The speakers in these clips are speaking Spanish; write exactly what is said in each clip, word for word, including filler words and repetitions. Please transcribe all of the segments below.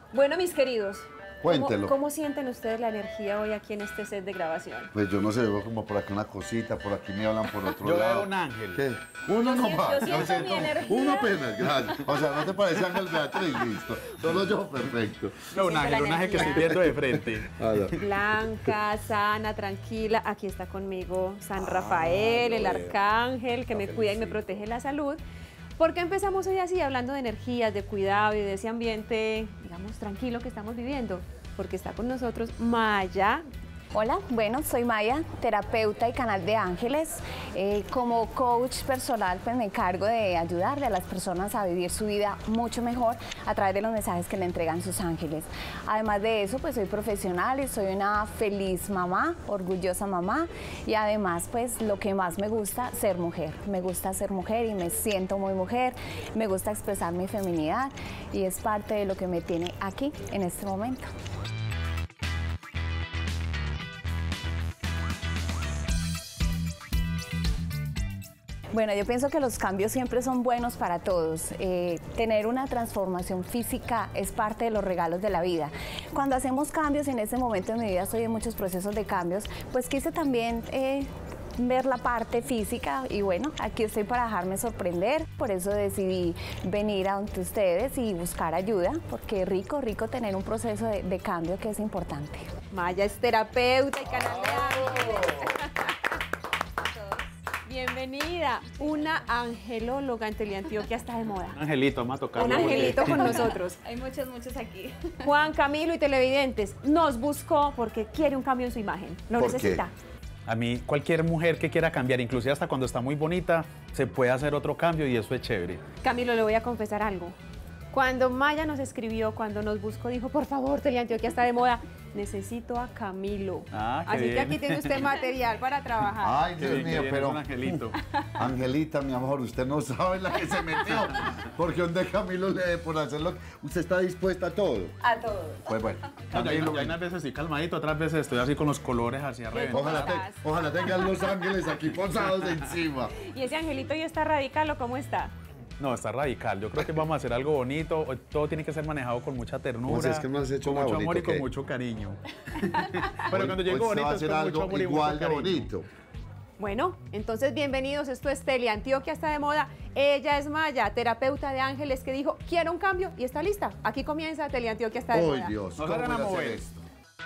Bueno, mis queridos, Cuéntelo. ¿cómo, ¿cómo sienten ustedes la energía hoy aquí en este set de grabación? Pues yo no sé, veo como por aquí una cosita, por aquí me hablan por otro Yo lado. veo un ángel. ¿Qué? Uno Yo no siento- más. yo siento sé mi cómo. energía. Uno apenas, gracias. O sea, ¿no te parece Ángel Beatriz? Listo. Solo yo, perfecto. No, un Siento ángel, la un ángel que estoy energía. viendo de frente. Ah, ya. Blanca, sana, tranquila. Aquí está conmigo San Rafael, lo el veo. arcángel que Lo me cuida y me felicito. protege la salud. ¿Por qué empezamos hoy así, hablando de energías, de cuidado y de ese ambiente, digamos, tranquilo que estamos viviendo? Porque está con nosotros Maya. Hola, bueno, soy Maya, terapeuta y canal de ángeles. Eh, como coach personal, pues me encargo de ayudarle a las personas a vivir su vida mucho mejor a través de los mensajes que le entregan sus ángeles. Además de eso, pues soy profesional y soy una feliz mamá, orgullosa mamá. Y además, pues lo que más me gusta, ser mujer. Me gusta ser mujer y me siento muy mujer. Me gusta expresar mi feminidad y es parte de lo que me tiene aquí en este momento. Bueno, yo pienso que los cambios siempre son buenos para todos. Eh, tener una transformación física es parte de los regalos de la vida. Cuando hacemos cambios, en este momento de mi vida estoy en muchos procesos de cambios, pues quise también eh, ver la parte física y bueno, aquí estoy para dejarme sorprender. Por eso decidí venir ante ustedes y buscar ayuda, porque rico, rico tener un proceso de, de cambio que es importante. Maya es terapeuta y canal de ángeles. Bienvenida, una angelóloga en Teleantioquia está de moda. Un angelito, vamos a tocar. Un angelito con nosotros. Hay muchos, muchos aquí. Juan Camilo y televidentes nos buscó porque quiere un cambio en su imagen. Lo ¿Por qué? necesita. A mí, cualquier mujer que quiera cambiar, inclusive hasta cuando está muy bonita, se puede hacer otro cambio y eso es chévere. Camilo, le voy a confesar algo. Cuando Maya nos escribió, cuando nos buscó, dijo, por favor, Teleantioquia está de moda, necesito a Camilo. Ah, qué Así que bien. aquí tiene usted material para trabajar. Ay, Dios Sí, que mío, viene pero... un angelito. Angelita, mi amor, usted no sabe la que se metió. Porque donde Camilo le dé por hacerlo, usted está dispuesta a todo. A todos. Pues bueno, No, yo, Camilo, yo unas veces estoy calmadito, otras veces estoy así con los colores hacia arriba. ojalá, te- ojalá tengan los ángeles aquí posados encima. Y ese angelito ya está radical, ¿o cómo está? No, está radical. Yo creo que vamos a hacer algo bonito. Todo tiene que ser manejado con mucha ternura, ¿Cómo si es que no has hecho con nada mucho bonito, amor y con qué? mucho cariño. Pero Hoy- cuando hoy llego se bonito va a es hacer con mucho algo amor y mucho igual de cariño. bonito. Bueno, entonces bienvenidos, esto es Teleantioquia está de moda. Ella es Maya, terapeuta de ángeles que dijo, quiero un cambio y está lista. Aquí comienza Teleantioquia está de ¡Ay, moda. Dios! No ¿Cómo se van a voy a hacer mover. esto?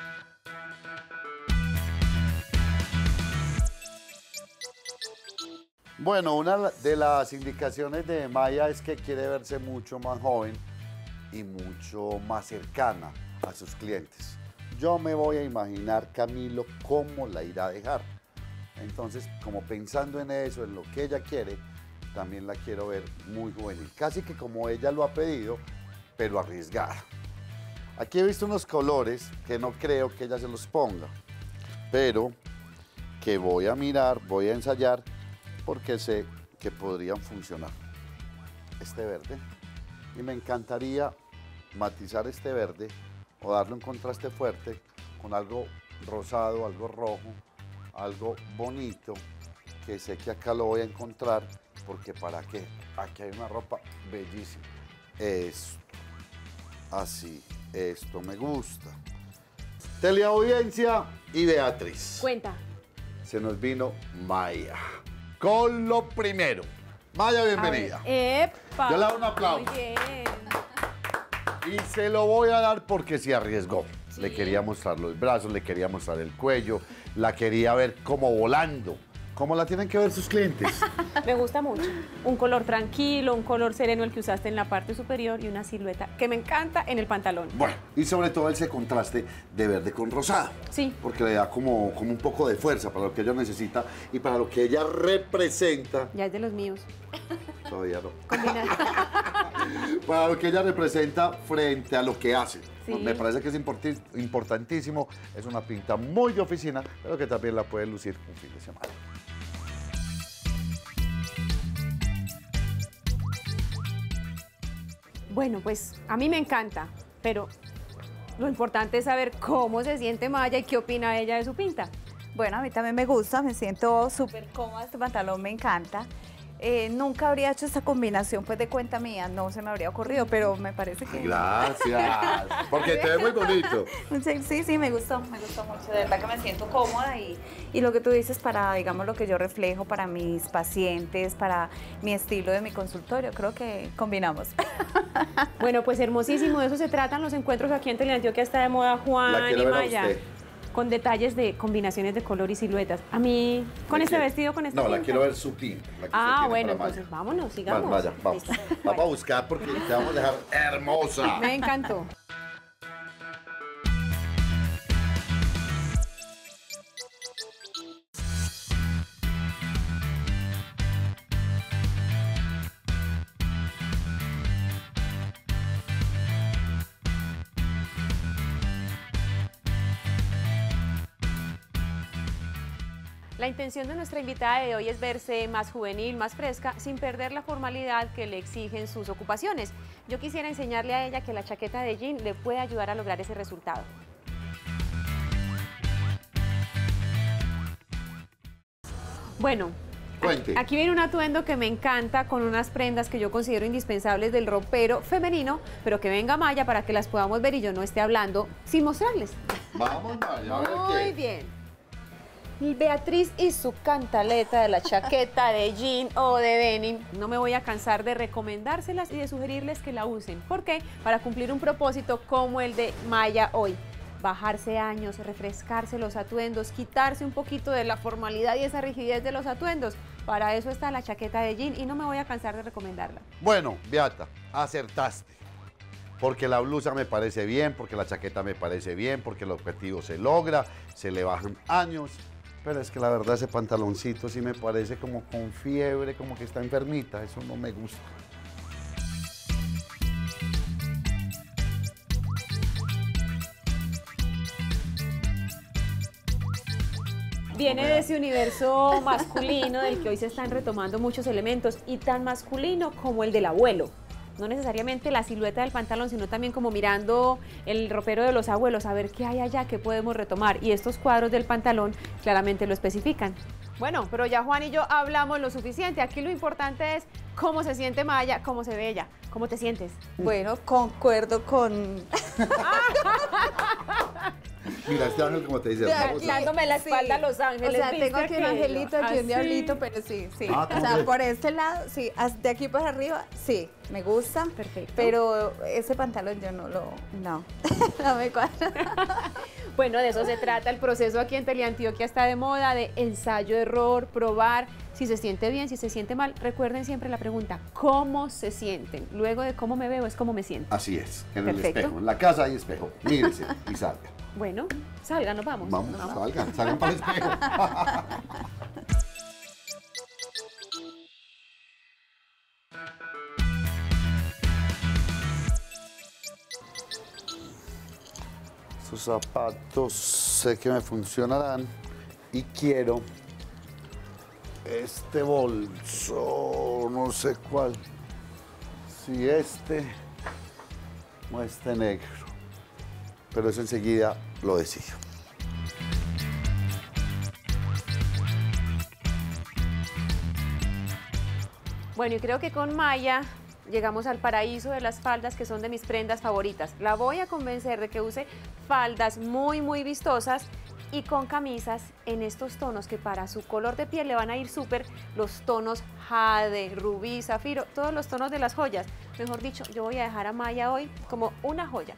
Bueno, una de las indicaciones de Maya es que quiere verse mucho más joven y mucho más cercana a sus clientes. Yo me voy a imaginar, Camilo, cómo la irá a dejar. Entonces, como pensando en eso, en lo que ella quiere, también la quiero ver muy juvenil. Casi que como ella lo ha pedido, pero arriesgada. Aquí he visto unos colores que no creo que ella se los ponga, pero que voy a mirar, voy a ensayar, porque sé que podrían funcionar. Este verde. Y me encantaría matizar este verde o darle un contraste fuerte con algo rosado, algo rojo, algo bonito, que sé que acá lo voy a encontrar, porque ¿para qué? Aquí hay una ropa bellísima. Esto, así, esto me gusta. Teleaudiencia y Beatriz. Cuenta. Se nos vino Maya. Con lo primero. Maya, bienvenida. A ver, ¡epa! Yo le doy un aplauso. Muy bien. Y se lo voy a dar porque se arriesgó. Le quería mostrar los brazos, le quería mostrar el cuello, la quería ver como volando. ¿Cómo la tienen que ver sus clientes? Me gusta mucho. Un color tranquilo, un color sereno el que usaste en la parte superior y una silueta que me encanta en el pantalón. Bueno, y sobre todo ese contraste de verde con rosado. Sí. Porque le da como, como un poco de fuerza para lo que ella necesita y para lo que ella representa. Ya es de los míos. Todavía no. Combina- Para lo que ella representa frente a lo que hace. Sí. Me parece que es importi- importantísimo. Es una pinta muy de oficina, pero que también la puede lucir un fin de semana. Bueno, pues a mí me encanta, pero lo importante es saber cómo se siente Maya y qué opina ella de su pinta. Bueno, a mí también me gusta, me siento súper cómoda, este pantalón me encanta. Eh, nunca habría hecho esta combinación pues de cuenta mía, no se me habría ocurrido, pero me parece que... Gracias, porque te ve muy bonito. Sí, sí, sí, me gustó, me gustó mucho, de verdad que me siento cómoda y, y lo que tú dices para, digamos, lo que yo reflejo para mis pacientes, para mi estilo de mi consultorio, creo que combinamos. Bueno, pues hermosísimo, de eso se tratan los encuentros aquí en Teleantioquia, está de moda, Juan La quiero y ver a Maya. usted. Con detalles de combinaciones de color y siluetas. A mí, con La este quiero- vestido, con este No, la pinta. quiero ver sutil. la que usted Ah, tiene bueno, para Maya. entonces vámonos, sigamos. Vaya, vamos. Listo. Vamos a buscar porque te vamos a dejar hermosa. Me encantó. La intención de nuestra invitada de hoy es verse más juvenil, más fresca, sin perder la formalidad que le exigen sus ocupaciones. Yo quisiera enseñarle a ella que la chaqueta de jean le puede ayudar a lograr ese resultado. Bueno, Cuente. aquí viene un atuendo que me encanta con unas prendas que yo considero indispensables del ropero femenino, pero que venga Maya para que las podamos ver y yo no esté hablando sin mostrarles. Vamos, Maya, a ver Muy qué. bien. Beatriz y su cantaleta de la chaqueta de jean o de denim. No me voy a cansar de recomendárselas y de sugerirles que la usen. ¿Por qué? Para cumplir un propósito como el de Maya hoy. Bajarse años, refrescarse los atuendos, quitarse un poquito de la formalidad y esa rigidez de los atuendos. Para eso está la chaqueta de jean y no me voy a cansar de recomendarla. Bueno, Beata, acertaste. Porque la blusa me parece bien, porque la chaqueta me parece bien, porque el objetivo se logra, se le bajan años. Pero es que la verdad ese pantaloncito sí me parece como con fiebre, como que está enfermita. Eso no me gusta. Viene de ese universo masculino del que hoy se están retomando muchos elementos y tan masculino como el del abuelo. No necesariamente la silueta del pantalón, sino también como mirando el ropero de los abuelos, a ver qué hay allá, qué podemos retomar. Y estos cuadros del pantalón claramente lo especifican. Bueno, pero ya Juan y yo hablamos lo suficiente. Aquí lo importante es cómo se siente Maya, cómo se ve ella. ¿Cómo te sientes? Bueno, concuerdo con... Mira, este ángel como te dice. De vamos aquí. a- Dándome la espalda a los ángeles. O sea, ¿viste tengo aquí un aquello? angelito, aquí un Así. diablito, pero sí, sí. Ah, o ¿cómo sea, que? por este lado, sí, as- de aquí para arriba, sí, me gusta. Perfecto. Pero ese pantalón yo no lo, no, no me cuadra. Bueno, de eso se trata el proceso aquí en Teleantioquia, está de moda, de ensayo, error, probar, si se siente bien, si se siente mal. Recuerden siempre la pregunta, ¿cómo se sienten? Luego de cómo me veo es cómo me siento. Así es, en el Perfecto. espejo. En la casa hay espejo. Mírese y salga. Bueno, salgan, nos vamos. Vamos, Nos vamos. salgan, salgan para el espejo. Estos zapatos sé que me funcionarán y quiero este bolso, no sé cuál, si este o este negro, pero eso enseguida lo decido. Bueno, y creo que con Maya llegamos al paraíso de las faldas, que son de mis prendas favoritas. La voy a convencer de que use faldas muy, muy vistosas y con camisas en estos tonos que para su color de piel le van a ir súper, los tonos jade, rubí, zafiro, todos los tonos de las joyas. Mejor dicho, yo voy a dejar a Maya hoy como una joya.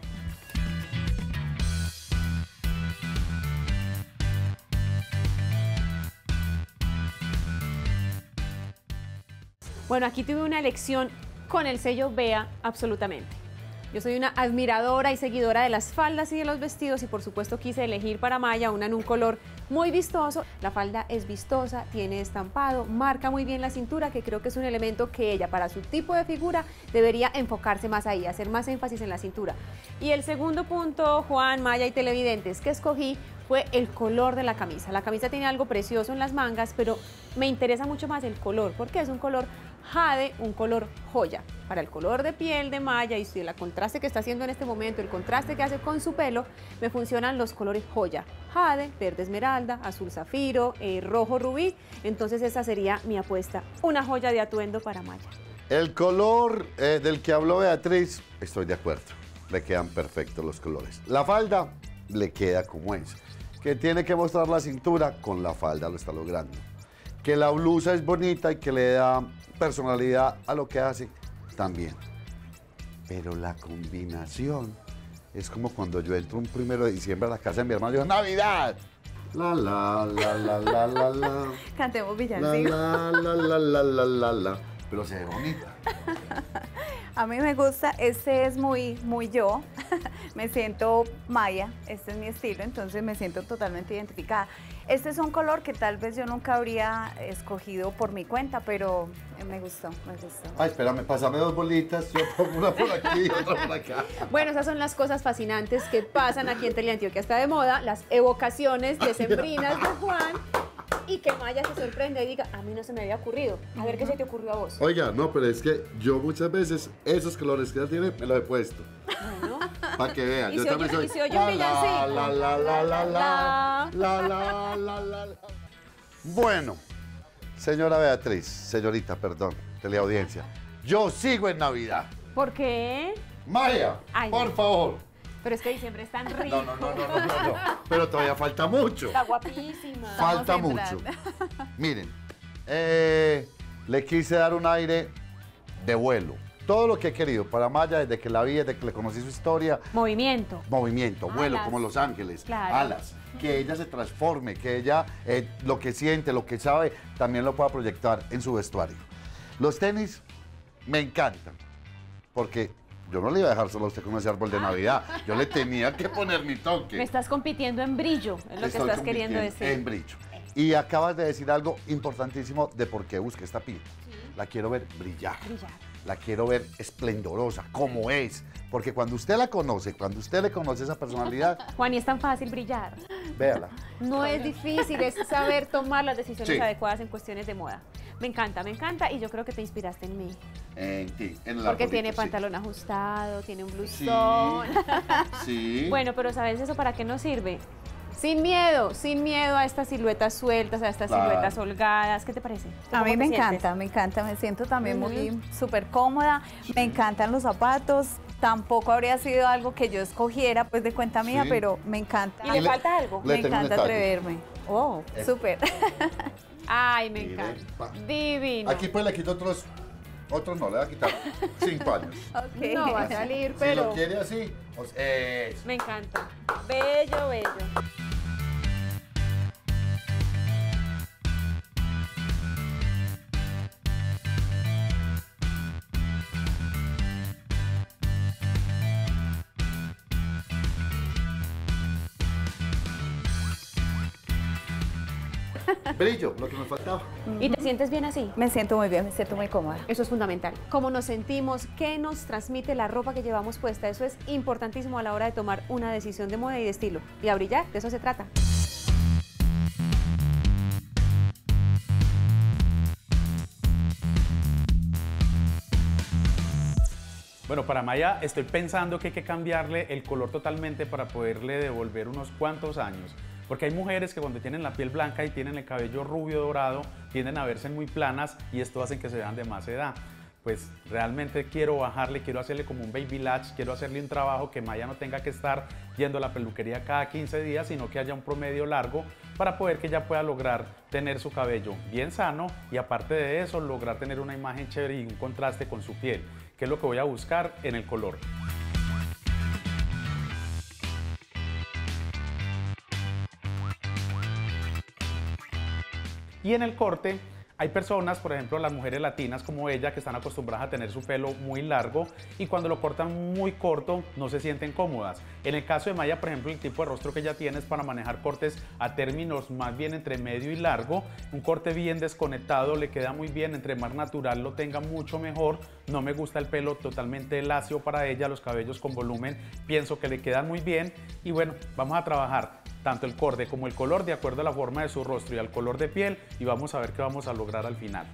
Bueno, aquí tuve una elección con el sello Bea, absolutamente. Yo soy una admiradora y seguidora de las faldas y de los vestidos y por supuesto quise elegir para Maya una en un color muy vistoso. La falda es vistosa, tiene estampado, marca muy bien la cintura, que creo que es un elemento que ella para su tipo de figura debería enfocarse más ahí, hacer más énfasis en la cintura. Y el segundo punto, Juan, Maya y televidentes, que escogí fue el color de la camisa. La camisa tiene algo precioso en las mangas, pero me interesa mucho más el color, porque es un color jade, un color joya. Para el color de piel de Maya y el contraste que está haciendo en este momento, el contraste que hace con su pelo, me funcionan los colores joya. Jade, verde esmeralda, azul zafiro, eh, rojo rubí. Entonces esa sería mi apuesta, una joya de atuendo para Maya. El color eh, del que habló Beatriz, estoy de acuerdo. Le quedan perfectos los colores. La falda le queda como es. Que tiene que mostrar la cintura, con la falda lo está logrando. Que la blusa es bonita y que le da personalidad a lo que hace, también. Pero la combinación es como cuando yo entro un primero de diciembre a la casa de mi hermano y digo, ¡Navidad! La, la, la, la, la, la, la. Cantemos La, villancicos. la, la, la, la, la, la, la. Pero se ve bonita. A mí me gusta, este es muy, muy yo, me siento Maya, este es mi estilo, entonces me siento totalmente identificada. Este es un color que tal vez yo nunca habría escogido por mi cuenta, pero me gustó, me gustó. Ay, espérame, pásame dos bolitas, yo pongo una por aquí y otra por acá. Bueno, esas son las cosas fascinantes que pasan aquí en Teleantioquia. Está de moda, las evocaciones decembrinas de Juan, y que Maya se sorprenda y diga, a mí no se me había ocurrido. A ver qué se te ocurrió a vos. Oiga, no, pero es que yo muchas veces esos colores que ella tiene me los he puesto. Bueno. Para que vean, Y yo se también oye- soy. y se oye un villancico. La, la, la, la, la, la, la, la, la, la, la. Bueno, señora Beatriz, señorita, perdón, teleaudiencia, yo sigo en Navidad. ¿Por qué? Maya, Ay, por no. favor. Pero es que diciembre es tan rico. No, no, no, no, no, no, no. Pero todavía falta mucho. Está guapísima. Falta Estamos mucho. entrando. Miren, eh, le quise dar un aire de vuelo. Todo lo que he querido para Maya desde que la vi, desde que le conocí su historia, Movimiento. movimiento, vuelo, Alas. como Los Ángeles, Claro. alas. Que ella se transforme, que ella eh, lo que siente, lo que sabe, también lo pueda proyectar en su vestuario. Los tenis me encantan, porque yo no le iba a dejar solo a usted con ese árbol de Navidad. Yo le tenía que poner mi toque. Me estás compitiendo en brillo, es lo que Estoy estás queriendo compitiendo decir. en brillo. Y acabas de decir algo importantísimo de por qué busqué esta pinta. La quiero ver brillar. Brillar. La quiero ver esplendorosa, como es. Porque cuando usted la conoce, cuando usted le conoce esa personalidad, Juan, y es tan fácil brillar. véala. No es difícil, es saber tomar las decisiones Sí. adecuadas en cuestiones de moda. Me encanta, me encanta y yo creo que te inspiraste en mí. En ti, en el Porque arbolito, tiene sí. pantalón ajustado, tiene un Sí. blusón. Sí. Bueno, pero ¿sabes eso para qué nos sirve? Sin miedo, sin miedo a estas siluetas sueltas, a estas Claro. siluetas holgadas. ¿Qué te parece? ¿Tú A cómo mí te me sientes? encanta, me encanta, me siento también Ujú. muy súper cómoda, me encantan los zapatos, tampoco habría sido algo que yo escogiera pues de cuenta mía, Sí. pero me encanta. ¿Y le falta algo? Le Me tengo un encanta detalle. atreverme. Oh, Eh. súper. Ay, me Mire, encanta. pa. Divino. Aquí pues le quito otros, otros no, le voy a quitar cinco años. Ok. No va a salir, Si pero lo quiere así, pues, eso. me encanta. Bello, bello. Brillo, lo que me faltaba. ¿Y te sientes bien así? Me siento muy bien, me siento muy cómoda. Eso es fundamental. Cómo nos sentimos, qué nos transmite la ropa que llevamos puesta. Eso es importantísimo a la hora de tomar una decisión de moda y de estilo. Y a brillar, de eso se trata. Bueno, para Maya estoy pensando que hay que cambiarle el color totalmente para poderle devolver unos cuantos años. Porque hay mujeres que cuando tienen la piel blanca y tienen el cabello rubio dorado, tienden a verse muy planas y esto hace que se vean de más edad. Pues realmente quiero bajarle, quiero hacerle como un baby latch, quiero hacerle un trabajo que Maya no tenga que estar yendo a la peluquería cada quince días, sino que haya un promedio largo para poder que ella pueda lograr tener su cabello bien sano y aparte de eso lograr tener una imagen chévere y un contraste con su piel, que es lo que voy a buscar en el color. Y en el corte hay personas, por ejemplo las mujeres latinas como ella, que están acostumbradas a tener su pelo muy largo y cuando lo cortan muy corto no se sienten cómodas. En el caso de Maya, por ejemplo, el tipo de rostro que ella tiene es para manejar cortes a términos más bien entre medio y largo. Un corte bien desconectado le queda muy bien, entre más natural lo tenga mucho mejor. No me gusta el pelo totalmente lacio para ella, los cabellos con volumen pienso que le quedan muy bien y bueno, vamos a trabajar. tanto el corte como el color de acuerdo a la forma de su rostro y al color de piel, y vamos a ver qué vamos a lograr al final.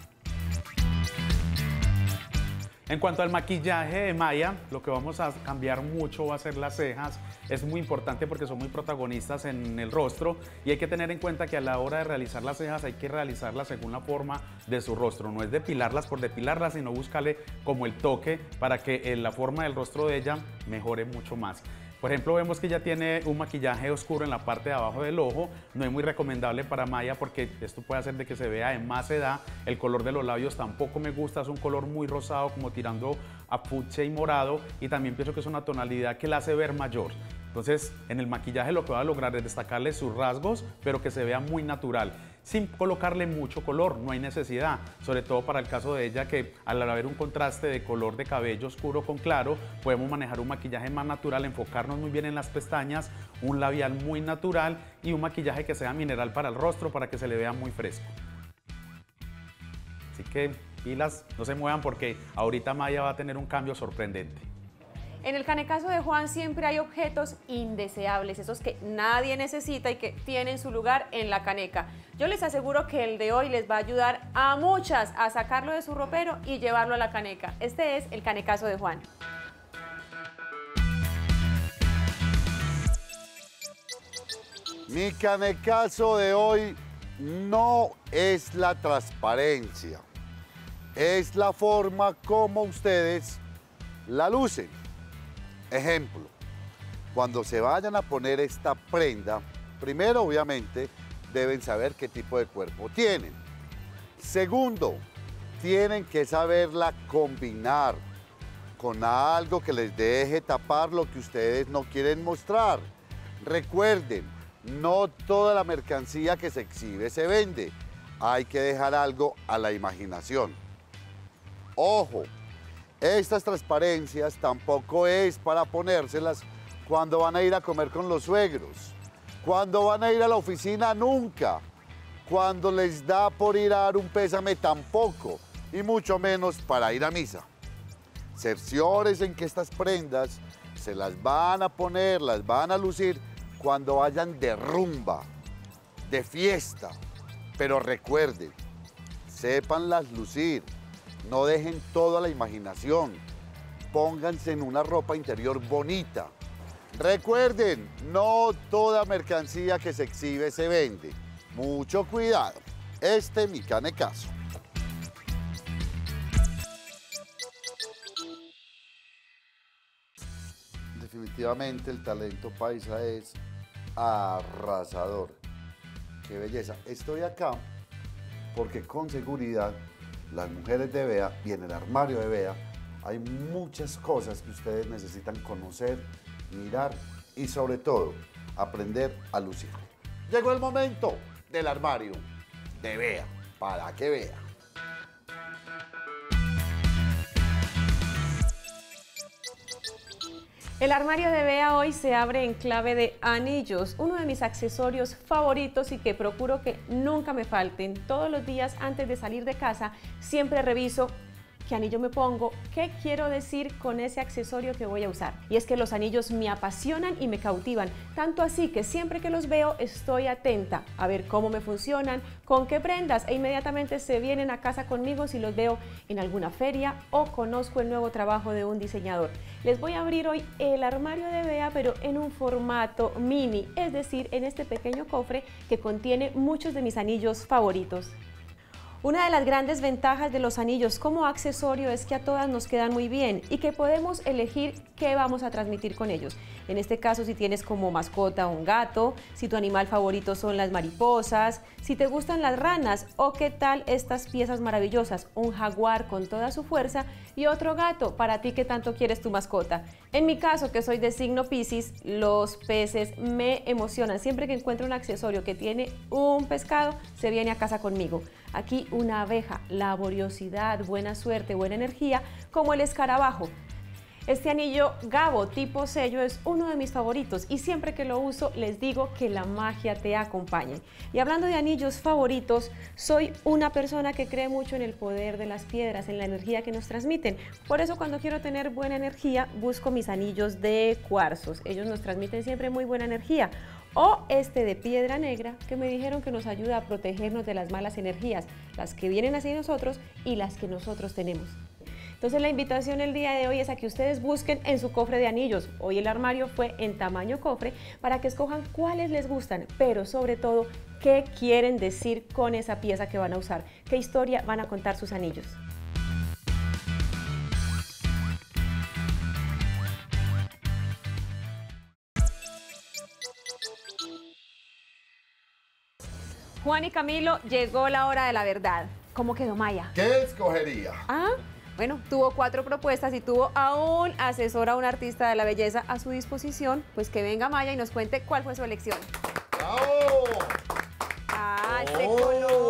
En cuanto al maquillaje de Maya, lo que vamos a cambiar mucho va a ser las cejas. Es muy importante porque son muy protagonistas en el rostro y hay que tener en cuenta que a la hora de realizar las cejas hay que realizarlas según la forma de su rostro. No es depilarlas por depilarlas, sino buscarle como el toque para que la forma del rostro de ella mejore mucho más. Por ejemplo, vemos que ella tiene un maquillaje oscuro en la parte de abajo del ojo. No es muy recomendable para Maya porque esto puede hacer de que se vea de más edad. El color de los labios tampoco me gusta, es un color muy rosado, como tirando a fucsia y morado. Y también pienso que es una tonalidad que la hace ver mayor. Entonces, en el maquillaje lo que va a lograr es destacarle sus rasgos, pero que se vea muy natural, sin colocarle mucho color, no hay necesidad, sobre todo para el caso de ella que al haber un contraste de color de cabello oscuro con claro, podemos manejar un maquillaje más natural, enfocarnos muy bien en las pestañas, un labial muy natural y un maquillaje que sea mineral para el rostro para que se le vea muy fresco. Así que pilas, no se muevan porque ahorita Maya va a tener un cambio sorprendente. En el canecazo de Juan siempre hay objetos indeseables, esos que nadie necesita y que tienen su lugar en la caneca. Yo les aseguro que el de hoy les va a ayudar a muchas a sacarlo de su ropero y llevarlo a la caneca. Este es el canecazo de Juan. Mi canecazo de hoy no es la transparencia, es la forma como ustedes la lucen. Ejemplo, cuando se vayan a poner esta prenda, primero obviamente deben saber qué tipo de cuerpo tienen. Segundo, tienen que saberla combinar con algo que les deje tapar lo que ustedes no quieren mostrar. Recuerden, no toda la mercancía que se exhibe se vende. Hay que dejar algo a la imaginación. Ojo. Estas transparencias tampoco es para ponérselas cuando van a ir a comer con los suegros, cuando van a ir a la oficina nunca, cuando les da por ir a dar un pésame tampoco, y mucho menos para ir a misa. Cerciores en que estas prendas se las van a poner, las van a lucir cuando vayan de rumba, de fiesta, pero recuerden, sépanlas lucir. No dejen todo a la imaginación, pónganse en una ropa interior bonita. Recuerden, no toda mercancía que se exhibe se vende. Mucho cuidado, este es mi canecazo. Definitivamente el talento paisa es arrasador. Qué belleza. Estoy acá porque con seguridad las mujeres de Bea y en el armario de Bea hay muchas cosas que ustedes necesitan conocer, mirar y sobre todo aprender a lucir. Llegó el momento del armario de Bea, para que vea. El armario de Bea hoy se abre en clave de anillos, uno de mis accesorios favoritos y que procuro que nunca me falten. Todos los días antes de salir de casa siempre reviso qué anillo me pongo, qué quiero decir con ese accesorio que voy a usar. Y es que los anillos me apasionan y me cautivan, tanto así que siempre que los veo estoy atenta a ver cómo me funcionan, con qué prendas e inmediatamente se vienen a casa conmigo si los veo en alguna feria o conozco el nuevo trabajo de un diseñador. Les voy a abrir hoy el armario de Bea, pero en un formato mini, es decir, en este pequeño cofre que contiene muchos de mis anillos favoritos. Una de las grandes ventajas de los anillos como accesorio es que a todas nos quedan muy bien y que podemos elegir qué vamos a transmitir con ellos. En este caso, si tienes como mascota un gato, si tu animal favorito son las mariposas, si te gustan las ranas o qué tal estas piezas maravillosas, un jaguar con toda su fuerza y otro gato para ti que tanto quieres tu mascota. En mi caso, que soy de signo Piscis, los peces me emocionan. Siempre que encuentro un accesorio que tiene un pescado, se viene a casa conmigo. Aquí una abeja, laboriosidad, buena suerte, buena energía, como el escarabajo. Este anillo Gabo tipo sello es uno de mis favoritos y siempre que lo uso les digo que la magia te acompañe. Y hablando de anillos favoritos, soy una persona que cree mucho en el poder de las piedras, en la energía que nos transmiten. Por eso cuando quiero tener buena energía busco mis anillos de cuarzos. Ellos nos transmiten siempre muy buena energía. o este de piedra negra, que me dijeron que nos ayuda a protegernos de las malas energías, las que vienen hacia nosotros y las que nosotros tenemos. Entonces la invitación el día de hoy es a que ustedes busquen en su cofre de anillos. Hoy el armario fue en tamaño cofre para que escojan cuáles les gustan, pero sobre todo, qué quieren decir con esa pieza que van a usar, qué historia van a contar sus anillos. Juan y Camilo, llegó la hora de la verdad. ¿Cómo quedó Maya? ¿Qué escogería? Ah, bueno, tuvo cuatro propuestas y tuvo a un asesor, a un artista de la belleza a su disposición. Pues que venga Maya y nos cuente cuál fue su elección. ¡Bravo! ¡Ah, ese Oh.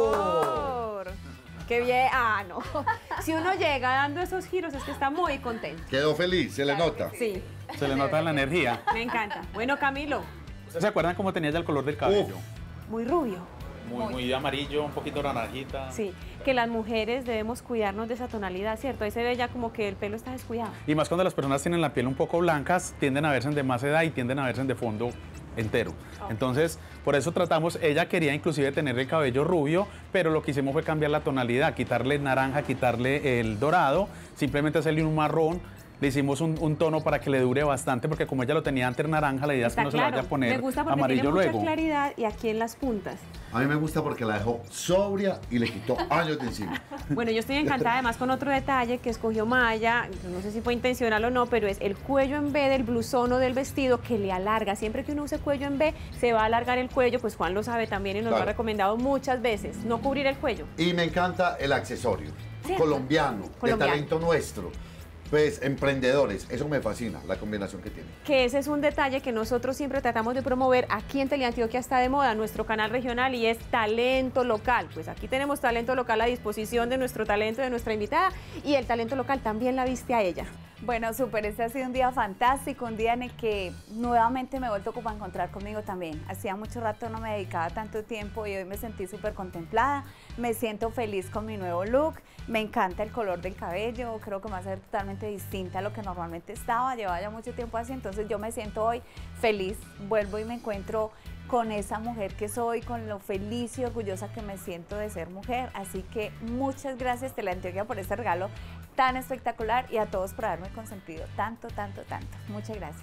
color! ¡Qué bien! Ah, no. Si uno llega dando esos giros es que está muy contento. Quedó feliz, se le nota. Sí, Se le nota la energía. me encanta. Bueno, Camilo, ¿Ustedes se acuerdan cómo tenía ya el color del cabello? Uf. muy rubio. Muy, muy amarillo, un poquito naranjita. Sí, que las mujeres debemos cuidarnos de esa tonalidad, ¿cierto? Ahí se ve ya como que el pelo está descuidado. Y más cuando las personas tienen la piel un poco blancas, tienden a verse de más edad y tienden a verse de fondo entero. Entonces, por eso tratamos, ella quería inclusive tener el cabello rubio, pero lo que hicimos fue cambiar la tonalidad, quitarle naranja, quitarle el dorado, simplemente hacerle un marrón. Le hicimos un, un tono para que le dure bastante, porque como ella lo tenía antes naranja, la idea es que Está no se le claro. vaya a poner Me gusta porque amarillo tiene mucha luego. claridad y aquí en las puntas. A mí me gusta porque la dejó sobria y le quitó años de encima. Bueno, yo estoy encantada además con otro detalle que escogió Maya, no sé si fue intencional o no, pero es el cuello en V del blusón o del vestido que le alarga. Siempre que uno use cuello en V, se va a alargar el cuello, pues Juan lo sabe también y nos lo Claro. ha recomendado muchas veces, no cubrir el cuello. Y me encanta el accesorio. Cierto. Colombiano, de Colombiano. talento nuestro. Pues emprendedores, eso me fascina, la combinación que tiene. Que ese es un detalle que nosotros siempre tratamos de promover aquí en Teleantioquia está de moda, nuestro canal regional, y es talento local. Pues aquí tenemos talento local a disposición de nuestro talento, de nuestra invitada, y el talento local también la viste a ella. Bueno, súper, este ha sido un día fantástico, un día en el que nuevamente me he vuelto como a encontrar conmigo también. Hacía mucho rato no me dedicaba tanto tiempo y hoy me sentí súper contemplada, me siento feliz con mi nuevo look, me encanta el color del cabello, creo que me va a ser totalmente distinta a lo que normalmente estaba, llevaba ya mucho tiempo así, entonces yo me siento hoy feliz, vuelvo y me encuentro con esa mujer que soy, con lo feliz y orgullosa que me siento de ser mujer. Así que muchas gracias Teleantioquia por este regalo tan espectacular y a todos por haberme consentido tanto, tanto, tanto. Muchas gracias.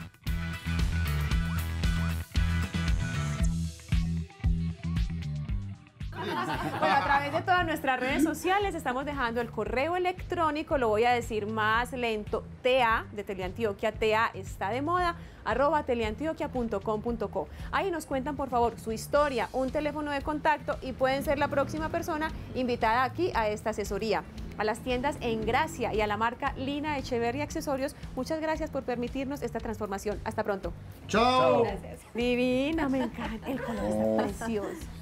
Bueno, a través de todas nuestras redes sociales estamos dejando el correo electrónico, lo voy a decir más lento, T A de Teleantioquia, T A está de moda, arroba teleantioquia punto com punto co. Ahí nos cuentan por favor su historia, un teléfono de contacto y pueden ser la próxima persona invitada aquí a esta asesoría. A las tiendas En Gracia y a la marca Lina Echeverry Accesorios, muchas gracias por permitirnos esta transformación. Hasta pronto. ¡Chao! Divina, me encanta, el color está precioso.